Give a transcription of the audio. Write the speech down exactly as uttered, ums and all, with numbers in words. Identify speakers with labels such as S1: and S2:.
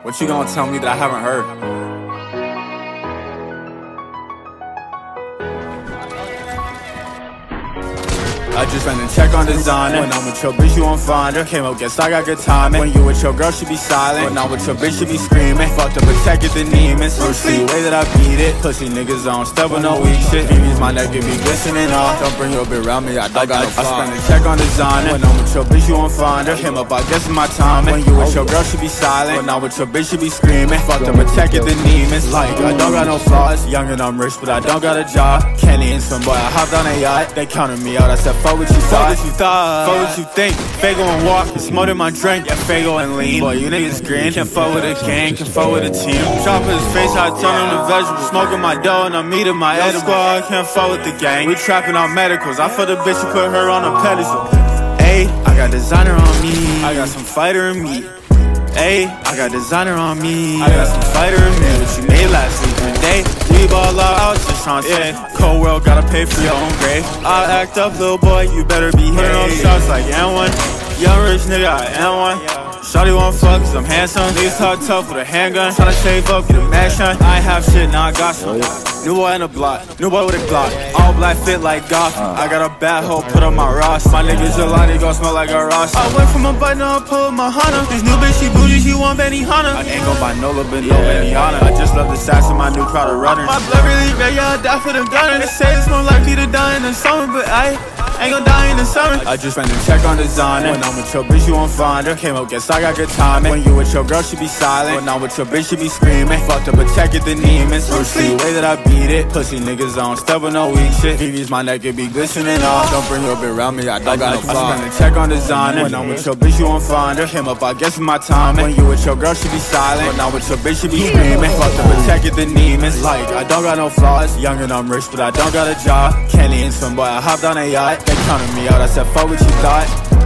S1: What you gonna tell me that I haven't heard? I just ran and check on designer. When I'm with your bitch, you won't find her. Came up, guess I got good timing. When you with your girl, she be silent. When I'm with your bitch, she be screaming. Fucked up, protected the demons. First see the way that I beat it. Pussy niggas on step with no weak shit. V V's my neck, it be glistening off. Don't bring your bitch around me, I don't got no flaw. I spend a check on designer. When I'm with your bitch, you won't find her. Came up, I guess it's my timing. When you with your girl, she be silent. When I'm with your bitch, she be screaming. Fucked up, protected the demons. Like, I don't got no flaws. Young and I'm rich, but I don't got a job. Kenny and some boy, I hopped on a yacht. They counted me out, I said, fuck what you thought. Fuck what you thought, fuck what you think. Fago and walk, it's more than my drink. Yeah, Fago and lean. Boy, you niggas green. Can't fuck with a gang, can't fuck with a team. Chop his face, I turn him to vegetable. Smoking my dough and I'm eating my edible. Squad, can't fuck with the gang. We trapping on medicals. I fuck the bitch and put her on a pedestal. Ayy, I got designer on me. I got some fighter in me. Ayy, I got designer on me. I got some fighter in me. What you made last week today? We ball out, I was just trying to say. Cold world, gotta pay for your own grave. I act up, little boy, you better be hitting on shots like N one. Young rich nigga, I am one. Shawty won't fuck cause I'm handsome. Niggas talk tough with a handgun. Tryna shave up, get a mansion. I ain't have shit, now I got some. New boy in the block, new boy with a Glock. All black fit like Gotham. I got a bad hoe put on my Ross. My niggas Jelani gon' smell like a Ross. I went from a button, I'll pull up my Hunter. This new bitch, she bougie, she want Benihana. I ain't gon' buy no little bit, no Benihana. I just love the sass of my new Prada runners. My blood really red, yeah, I die for them gunners. They say it's more likely to die in the summer, but I ain't gon' die in the summer. I just ran and check on designer. When I'm with your bitch, you won't find her. Came up, guess I got good timing. When you with your girl, she be silent. When I'm with your bitch, she be screaming. Fucked up, protected the demons. First see the way that I beat it. Pussy niggas on step with no weak shit. V V's my neck, it be glistening off. Don't bring your bitch around me, I don't got no flaw. I spend a check on designer. When I'm with your bitch, you won't find her. Came up, I guess it's my timing. When you with your girl, she be silent. When I'm with your bitch, she be screaming. Fucked up, protected the demons. Like, I don't got no flaws. Young and I'm rich, but I don't got a job. Kenny and some boy, I hopped on a yacht. They counted me out, I said, fuck what you thought.